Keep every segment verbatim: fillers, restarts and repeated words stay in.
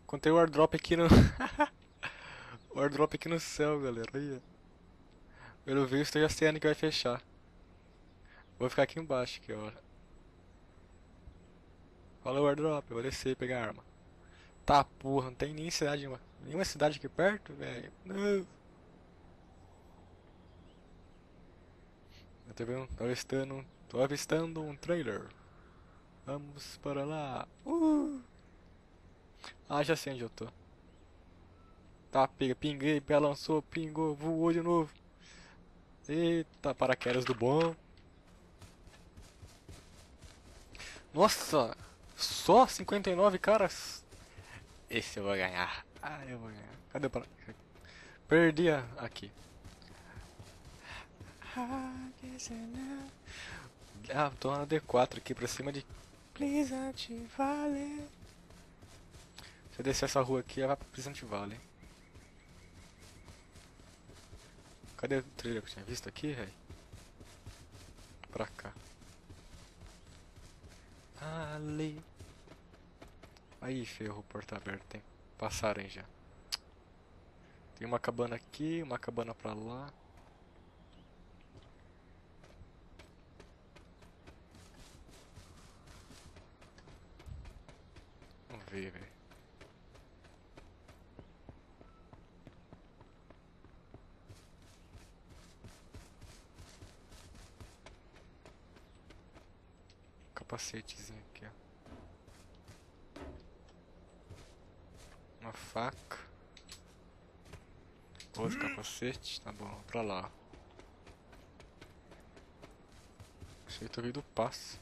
Encontrei o airdrop aqui no. O airdrop aqui no céu, galera. Aí, ó. Pelo visto, eu já sei ano que vai fechar. Vou ficar aqui embaixo, que hora. Fala o airdrop, eu vou descer e pegar a arma. Tá, porra, não tem nem cidade, nenhuma cidade aqui perto, velho. Não. Eu tô vendo, tô avistando, tô avistando um trailer. Vamos para lá. Uh. Ah, já sei onde eu tô. Tá, pega, pinguei, balançou, pingou, voou de novo. Eita, paraquedas do bom. Nossa, só cinquenta e nove caras? Esse eu vou ganhar. Ah, eu vou ganhar. Cadê o paraquedas? Perdi a- aqui. Ah, tô na D quatro aqui pra cima de Pleasant Valley. Se eu descer essa rua aqui, ela vai pra Pleasant Valley. Cadê o trailer que eu tinha visto aqui, velho? Pra cá. Ali. Aí, ferro, porta aberta. Tem passarem já. Tem uma cabana aqui, uma cabana pra lá. Vamos ver, velho. Capacetezinho aqui, ó. Uma faca. Outro capacete. Tá bom, pra lá. Achei que tô ouvindo passo.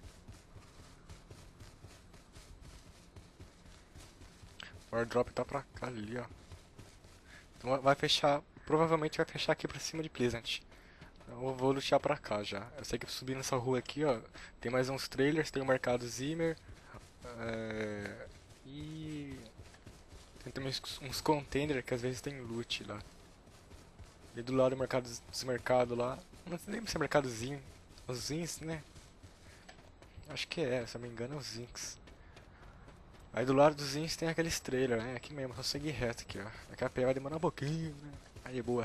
O airdrop tá pra cá ali, ó. Então vai fechar. Provavelmente vai fechar aqui pra cima de Pleasant. Eu vou lutear pra cá já. Eu sei que subindo nessa rua aqui, ó. Tem mais uns trailers, tem o mercado Zimmer. É... E. Tem também uns- uns containers que às vezes tem loot lá. E do lado do mercado, dos mercados lá. Não lembro se é mercadozinho. Os Zins, né? Acho que é, se eu não me engano é os Zinks. Aí do lado dos Zins tem aqueles trailers, né? Aqui mesmo, só seguir reto aqui, ó. Daqui a pouco vai demorar um pouquinho, né? Aí, boa.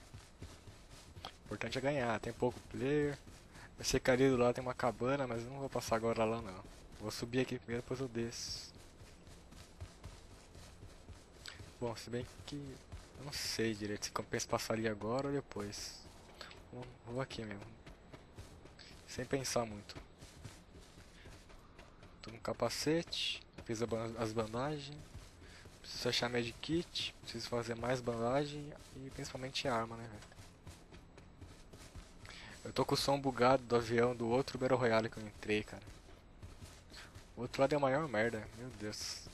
O importante é ganhar, tem pouco player. Eu sei que ali do lado tem uma cabana, mas eu não vou passar agora lá não. Vou subir aqui primeiro, depois eu desço. Bom, se bem que eu não sei direito se compensa passar ali agora ou depois. Vou, vou aqui mesmo, sem pensar muito. Tô com capacete, fiz a ban- as bandagens. Preciso achar medkit, preciso fazer mais bandagem e principalmente arma, né, velho? Eu tô com o som bugado do avião do outro Battle Royale que eu entrei, cara. O outro lado é a maior merda, meu Deus.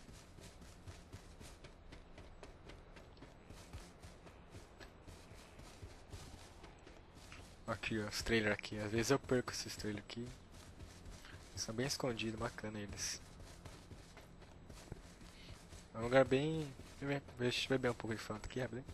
Aqui, ó, os trailers aqui. Às vezes eu perco esses trailers aqui. São bem escondidos, bacana eles. É um lugar bem. Deixa eu beber um pouco de Fanta aqui, rapidinho.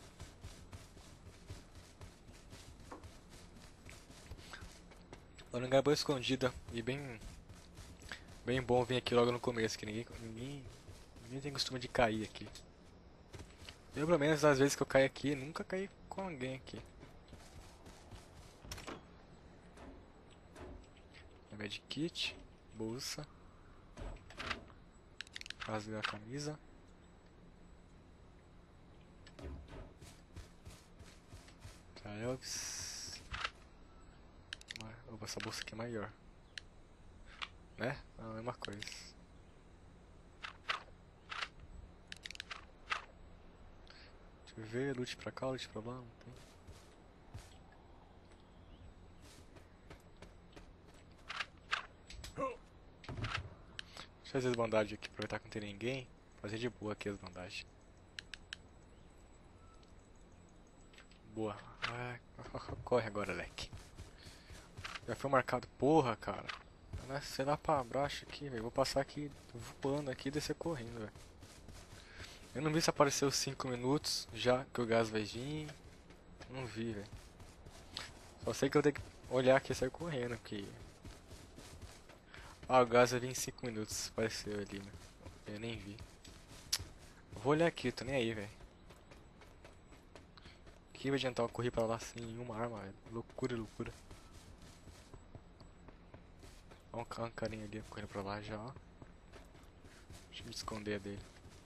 É um lugar bem escondido e bem. Bem bom vir aqui logo no começo, que ninguém. Ninguém, ninguém tem costume de cair aqui. Eu, pelo menos, às vezes que eu caio aqui, nunca caí com alguém aqui. Medkit, bolsa, rasga a camisa. Pra Elvis. Opa, essa bolsa aqui é maior. Né? É a mesma coisa. Deixa eu ver, loot pra cá, loot pra lá, não tem. Deixa eu fazer as bandagens aqui, aproveitar que não tem ninguém. Fazer de boa aqui as bandagens. Boa. Ah, corre agora, leque. Já foi marcado. Porra, cara. Sei lá pra baixo aqui, velho. Vou passar aqui voando aqui e descer correndo, velho. Eu não vi se apareceu cinco minutos já que o gás vai vir. Não vi, velho. Só sei que eu tenho que olhar aqui e sair correndo, porque... Ah, o gás vai vir em cinco minutos. Apareceu ali, né? Eu nem vi. Vou olhar aqui, tô nem aí, velho. Que vai adiantar eu correr pra lá sem nenhuma arma, velho. Loucura, loucura. Olha um um carinha ali correndo pra lá já, ó. Deixa eu me esconder dele.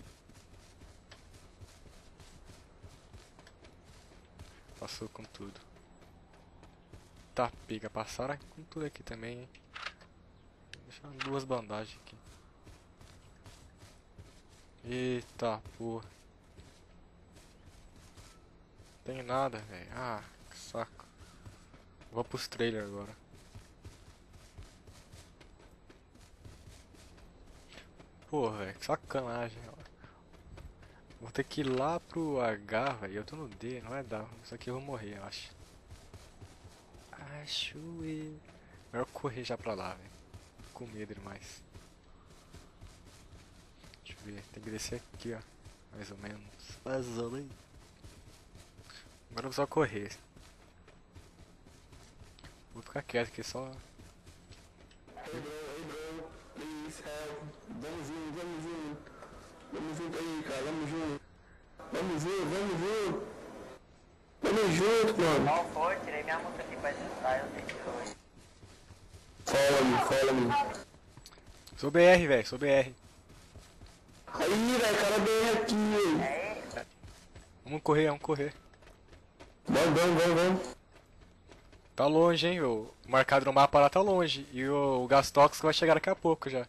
Passou com tudo. Tá, pega, passaram com tudo aqui também, hein. Deixa duas bandagens aqui. Eita, porra. Tem nada, velho. Ah, que saco. Vou pros trailers agora. Porra, velho, que sacanagem. Vou ter que ir lá pro H, velho. Eu tô no D, não vai dar. Isso aqui eu vou morrer, eu acho. Acho eu. Melhor correr já pra lá, velho. Com medo demais. Deixa eu ver, tem que descer aqui, ó. Mais ou menos. Mais ou menos. Agora eu vou só correr. Vou ficar quieto aqui só. Hey bro, hey bro, please help. Vamos junto, vamos junto. Vamos junto aí, cara, vamos junto. Vamos junto, vamos junto. Vamos junto, mano. Qual foi? Tirei minha música aqui pra escutar, eu sei que foi. Fala-me, fala-me. Sou B R, velho, sou B R. Aí, velho, cara bem aqui, velho. É isso? Vamos correr, vamos correr. Vamos, vamos, vamos, vamos. Tá longe, hein? O marcado no mapa lá tá longe. E o, o gás tóxico vai chegar daqui a pouco já.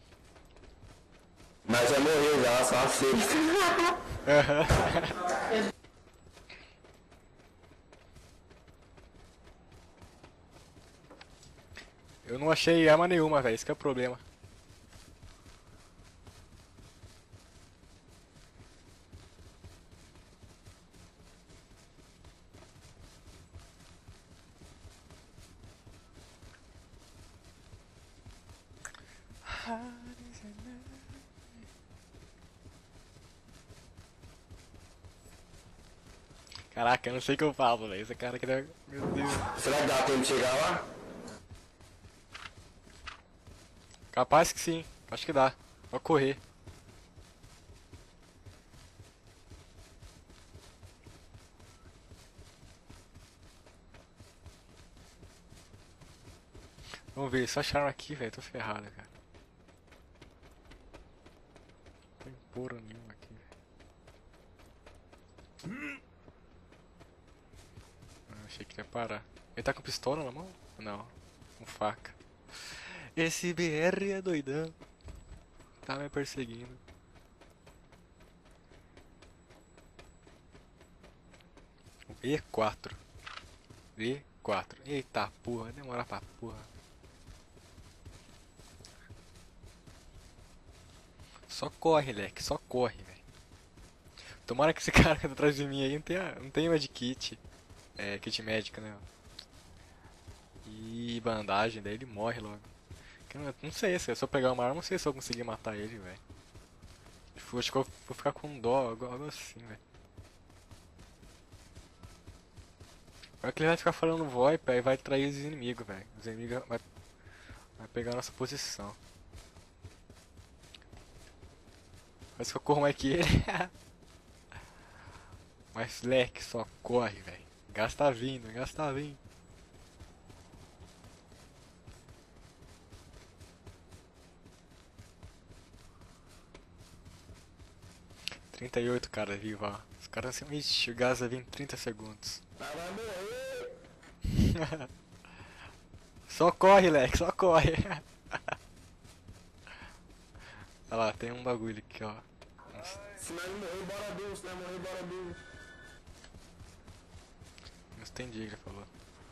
Mas já morreu já, só aceita. Eu não achei arma nenhuma, velho. Esse que é o problema. Caraca, eu não sei o que eu falo, velho. Esse cara aqui deve... Meu Deus. Será que dá tempo de chegar lá? Capaz que sim. Acho que dá. Vou correr. Vamos ver, só acharam aqui, velho. Tô ferrado, cara. Não tem porra nenhuma aqui, velho. Ah, achei que ia parar. Ele tá com pistola na mão? Não, com faca. Esse B R é doidão. Tá me perseguindo. O E quatro. E quatro. Eita porra, vai demorar pra porra. Só corre, leque, só corre, velho. Tomara que esse cara que tá atrás de mim aí não tenha, não tenha medkit. É, kit médico, né? E bandagem, daí ele morre logo. Que eu Não, não sei, se eu pegar uma arma, não sei se eu conseguir matar ele, velho. Tipo, acho que eu vou ficar com dó, algo, algo assim, velho. Agora que ele vai ficar falando VoIP, aí vai trair os inimigos, velho. Os inimigos vai, vai pegar a nossa posição. Parece que eu corro mais que ele. Mas leque, só corre, velho. Gasta vindo, gasta vindo. trinta e oito cara vivo, ó. Os caras assim, ixi, o gás vai vir em trinta segundos. Ah, vai morrer. Só corre, leque, só corre. Olha lá, tem um bagulho aqui, ó. Se nós não morrer, bora Deus. Se nós morrer, bora Deus. Não entendi, ele falou.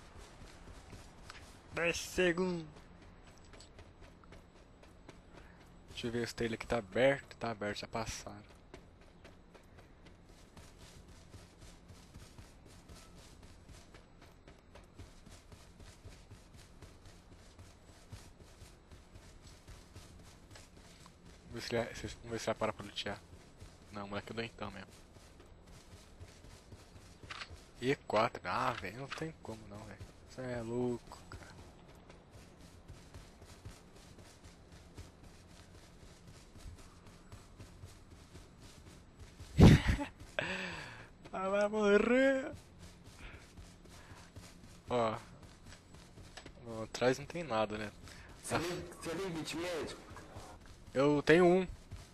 dez segundos. Deixa eu ver se o trailer aqui tá aberto. Tá aberto, já passaram. Vamos ver se ele, se- vamos ver se ele para pra lutear. Não, moleque, eu dou então mesmo. E quatro, ah, velho, não tem como não, velho. Você é louco, cara. vai morrer. Ó. Ó, atrás não tem nada, né? Você tem, você tem kit médico? Eu tenho um.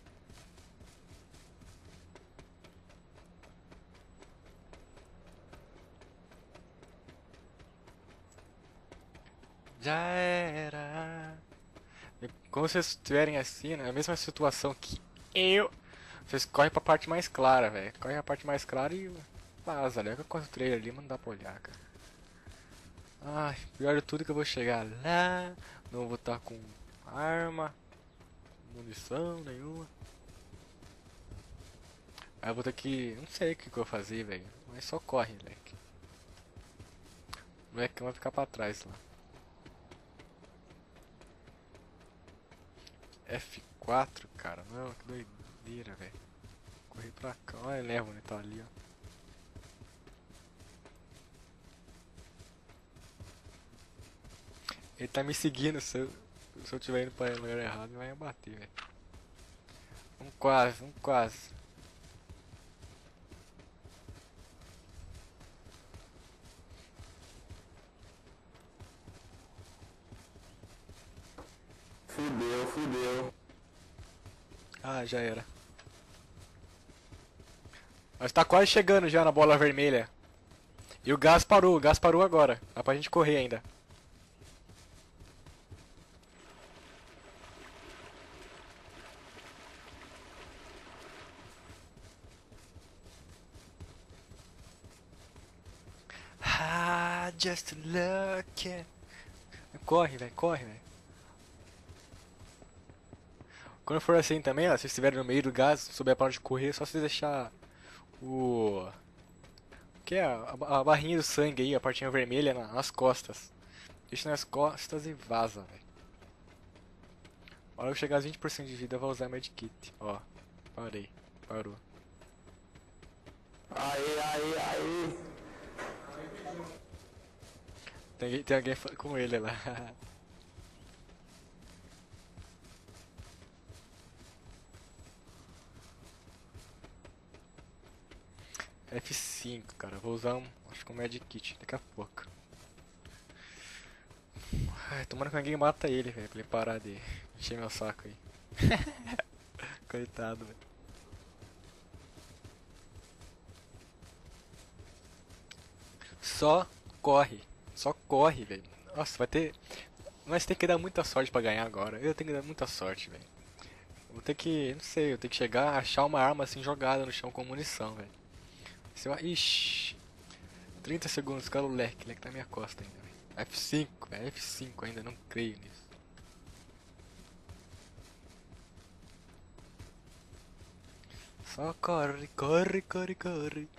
Já era. E quando vocês estiverem assim, na mesma situação que eu, vocês correm pra parte mais clara, velho. Corre pra parte mais clara e vaza, né? Eu encontro o trailer ali, mas não dá pra olhar, cara. Ai, pior de tudo que eu vou chegar lá, não vou estar com arma, munição nenhuma. Aí eu vou ter que. Não sei o que, que eu vou fazer, velho. Mas só corre, moleque. O moleque vai ficar pra trás lá. F quatro, cara. Não, que doideira, velho. Corri pra cá. Olha, leva onde tá ali, ó. Ele tá me seguindo. Se eu, se eu tiver indo pra lugar errado, ele vai me bater, velho. Um quase, um quase. Fudeu, fudeu. Ah, já era. Nós tá quase chegando já na bola vermelha. E o gás parou, o gás parou agora. Dá pra gente correr ainda. Ah, just lucky. Corre, velho, corre, velho. Quando for assim também, ó, se estiverem no meio do gás, souber pra onde correr, é só você deixar o... que é a, a barrinha do sangue aí, a partinha vermelha na- nas costas. Deixa nas costas e vaza, velho. A hora que eu chegar a vinte por cento de vida, eu vou usar medkit. Ó, parei, parou. Aí, aí, aí. Tem, tem alguém fa- com ele lá. F cinco, cara. Eu vou usar um, acho que um medkit daqui a pouco. Ai, tomara que alguém mata ele, velho, pra ele parar de encher meu saco aí. Coitado, velho. Só corre. Só corre, velho. Nossa, vai ter. Nós tem que dar muita sorte pra ganhar agora. Eu tenho que dar muita sorte, velho. Vou ter que. Não sei, eu tenho que chegar, achar uma arma assim jogada no chão com munição, velho. Se eu... Ixi. trinta segundos, cara, o leque. O leque tá na minha costa ainda, velho. F cinco, é F cinco ainda, não creio nisso. Só corre, corre, corre, corre.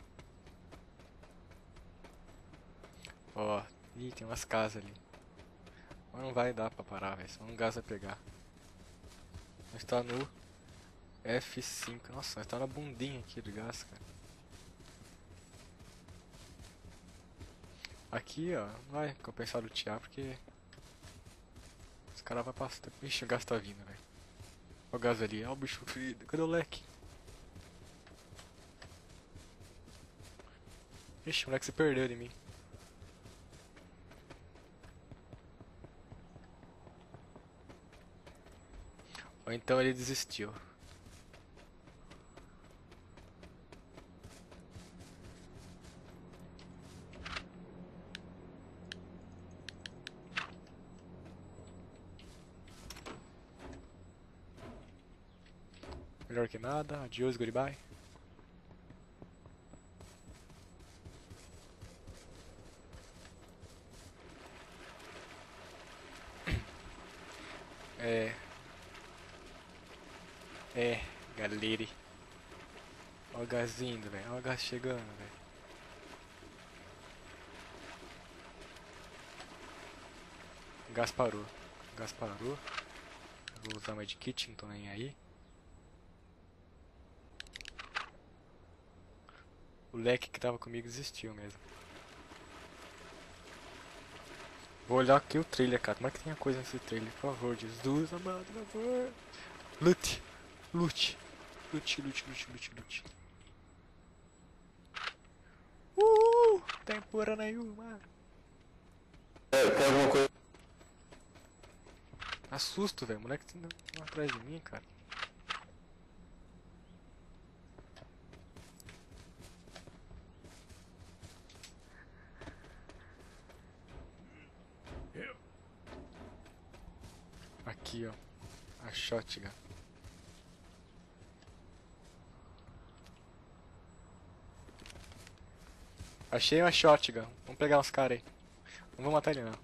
Ó, ih, tem umas casas ali. Mas não vai dar pra parar, velho. Só um gás vai pegar. Nós tá no F cinco. Nossa, nós tá na bundinha aqui do gás, cara. Aqui, ó, não vai compensar lutear porque os caras vão passar. Ixi, o gás tá vindo, velho. Olha o gás ali, olha o bicho ferido. Cadê o leque? Ixi, o moleque se perdeu de mim. Ou então ele desistiu. Melhor que nada, adiós, goodbye. É. É, galera. Olha o gás indo, velho. Olha o gás chegando, velho. O gás parou. O gás parou. Eu vou usar o medkit, não tô nem aí. O leque que tava comigo desistiu mesmo. Vou olhar aqui o trailer, cara. Tomara que tenha coisa nesse trailer, por favor. Jesus amado, por favor. Lute. Lute. Lute, lute, lute, lute, lute. Tem porra nenhuma. É, tem alguma coisa? Assusto, velho. O moleque tá indo atrás de mim, cara. Aqui, ó. A shotgun. Achei uma shotgun. Vamos pegar uns caras aí. Não vou matar ele, não.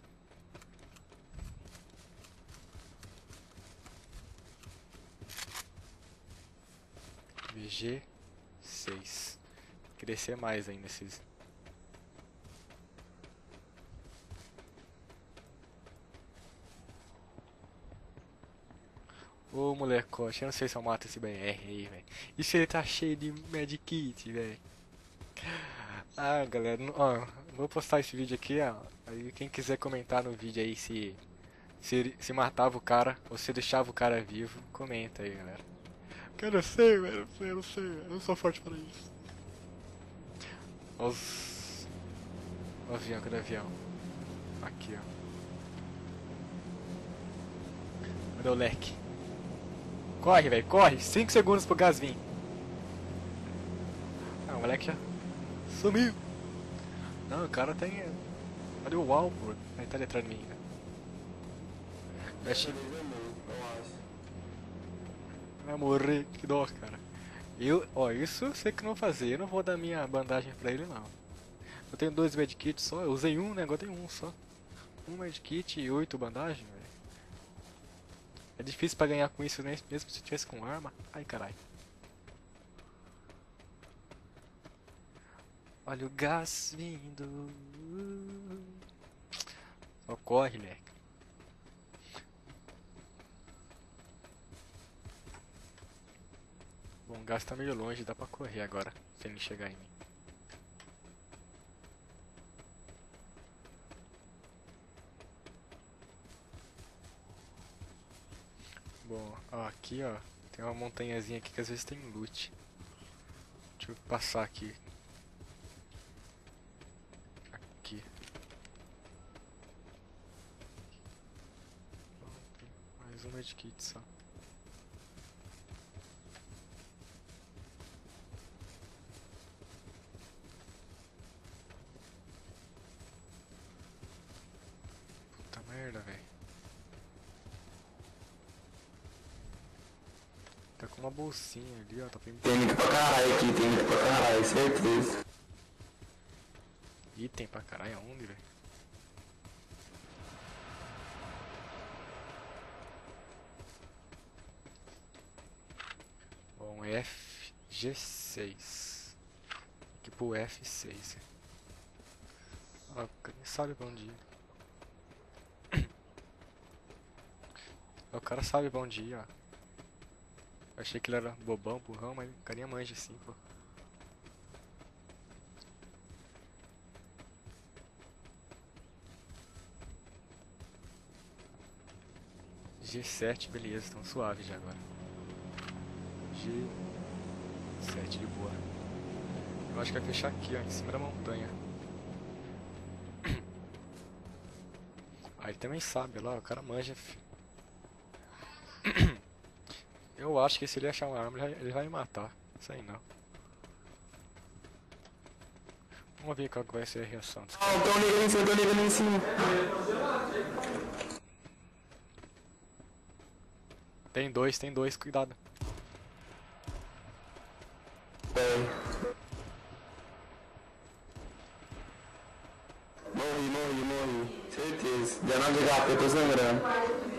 V G seis. Crescer mais ainda esses. Ô molecote, eu não sei se eu mato esse B R aí, velho. E se ele tá cheio de medkit, velho? Ah, galera, não- ó, vou postar esse vídeo aqui, ó. Aí quem quiser comentar no vídeo aí se se, ele- se matava o cara ou se deixava o cara vivo, comenta aí, galera. Que eu não sei, velho, eu não sei, eu não sei, eu não sou forte para isso. Os... O avião, cadê o avião? Aqui, ó. Cadê o leque? Corre, velho, corre! cinco segundos pro gás vir. Ah, o moleque já sumiu. Não, o cara tem... Cadê o Walpur? Ele tá ali atrás de mim, né? Eu achei que Eu acho. vai morrer, que dó, cara. Eu, ó, isso eu sei que não vou fazer. Eu não vou dar minha bandagem pra ele, não. Eu tenho dois medkits só, eu usei um, né? Agora tem um só. Um medkit e oito bandagem, velho. É difícil pra ganhar com isso, né? Mesmo se tivesse com arma. Ai, caralho. Olha o gás vindo. Só corre, leque. Bom, o gás tá meio longe, dá pra correr agora, sem ele chegar em mim. Bom, ó, aqui ó, tem uma montanhazinha aqui que às vezes tem loot. Deixa eu passar aqui. Aqui. Mais um medkit só. Puta merda, velho. Tá com uma bolsinha ali, ó, tá bem... Tem muito pra caralho aqui, tem muito pra caralho, certeza. Item pra caralho, aonde, velho? Bom, F G seis. Aqui pro F seis. Ó, nem sabe pra onde ir. O cara sabe pra onde ir, ó. Eu achei que ele era bobão, burrão, mas o carinha manja assim, pô. G sete, beleza, tão suave já agora. G sete de boa. Eu acho que vai fechar aqui, ó, em cima da montanha. Ah, ele também sabe lá, o cara manja, filho. Eu acho que se ele achar uma arma, ele vai- ele vai me matar. Isso aí não. Vamos ver qual que vai ser a reação desse cara. Ó, tô ligando em cima, tô ligando em cima. Tem dois, tem dois, cuidado. É. Morri, morri, morri. Certeza. dezenove de H P, tô sangrando.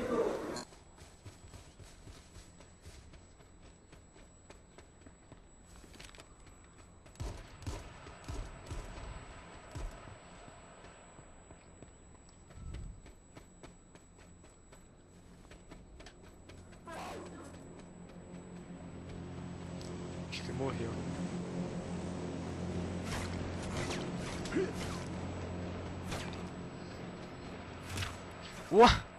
Acho que morreu. Uau!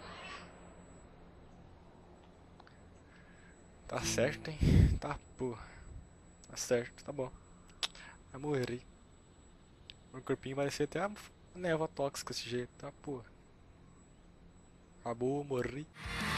Tá certo, hein? Tá, pô. Tá certo, tá bom. Vai morrer. Meu corpinho vai ser até a névoa tóxica desse jeito, tá, pô. Acabou, morri.